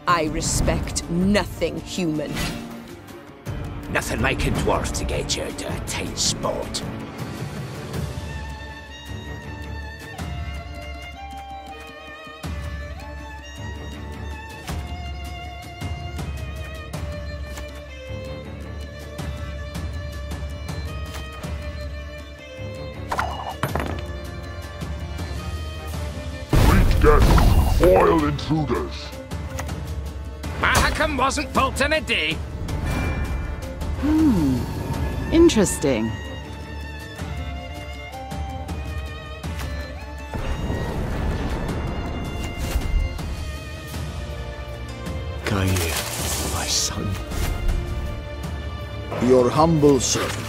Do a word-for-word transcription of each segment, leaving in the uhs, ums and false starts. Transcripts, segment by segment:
I respect nothing human. Nothing like a dwarf to get you into a tight spot. Death, foil intruders. Mahakam wasn't built in a day. Hmm. Interesting. Gaia, my son. Your humble servant.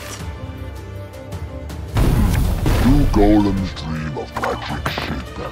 Do golems dream of magic shaper?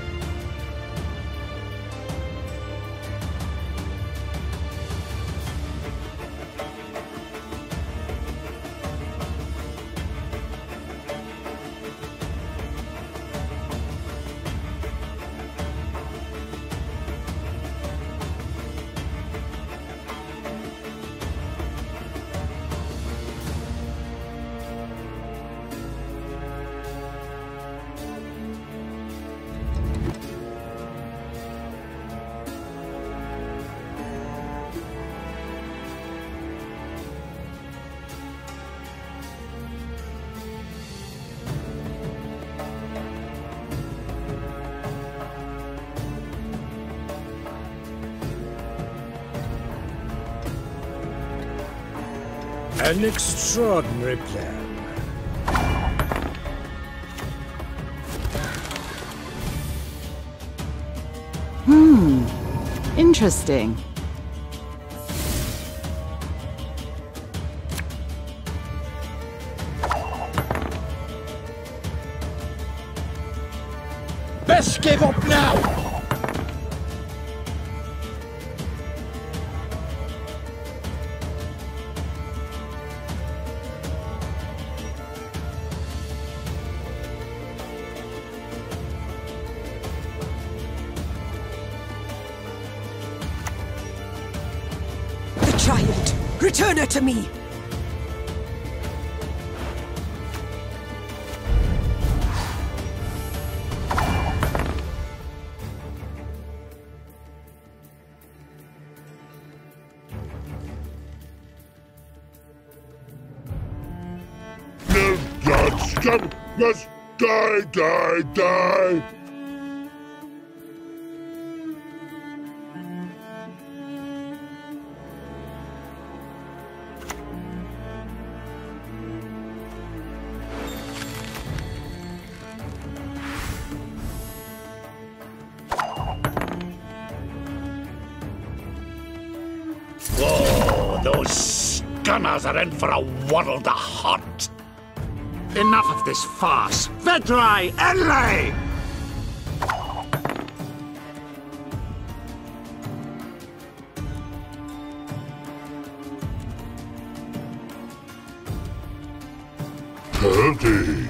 An extraordinary plan. Hmm. Interesting. Best give up now! Child, return her to me! Live, God, scum, must die, die, die! Whoa, those gunners are in for a world of hurt. Enough of this farce. Vedrai, Enlay! Thirty.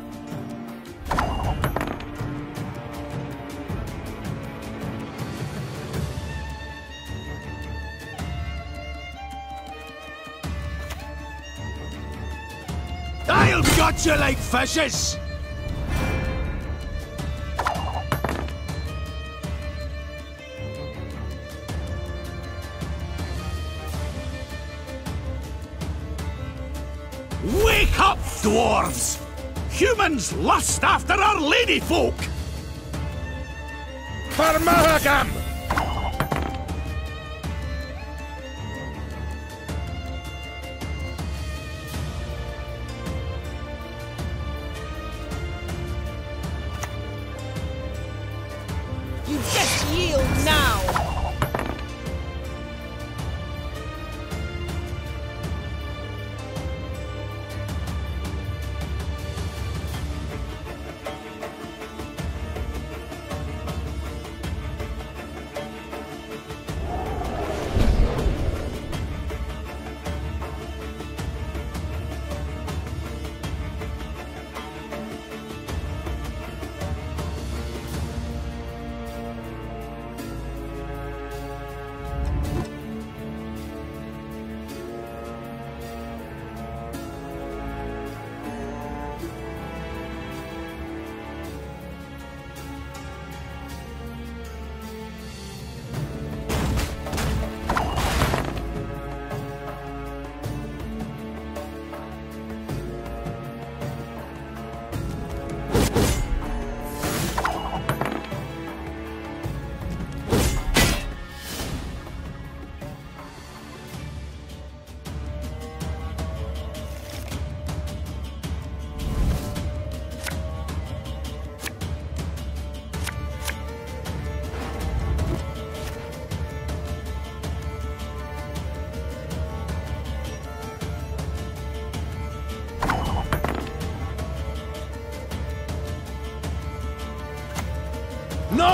I'll gut you like fishes! Wake up, dwarves! Humans lust after our ladyfolk! For Mahakam! You just yield now!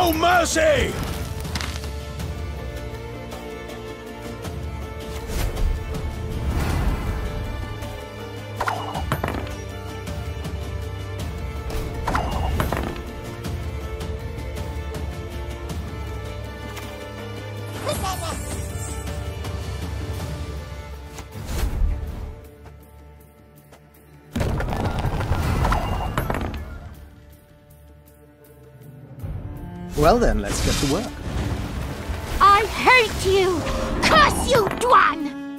No mercy! Well then, let's get to work. I hate you! Curse you, Dwan!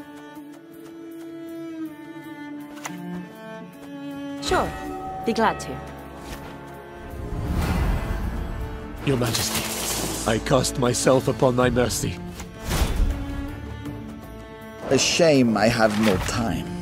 Sure. Be glad to. Your Majesty, I cast myself upon thy mercy. A shame I have no time.